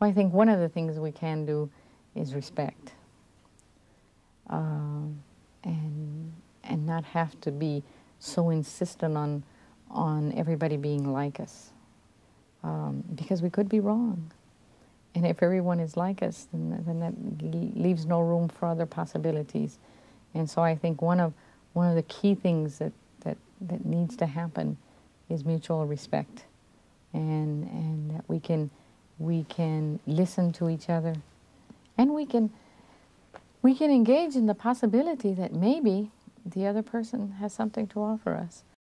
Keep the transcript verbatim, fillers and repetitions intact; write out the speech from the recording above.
Well, I think one of the things we can do is respect, um, and and not have to be so insistent on on everybody being like us, um, because we could be wrong. And if everyone is like us, then, then that leaves no room for other possibilities. And so I think one of one of the key things that, that, that needs to happen is mutual respect, and and that we can we can listen to each other, and we can we can engage in the possibility that maybe the other person has something to offer us.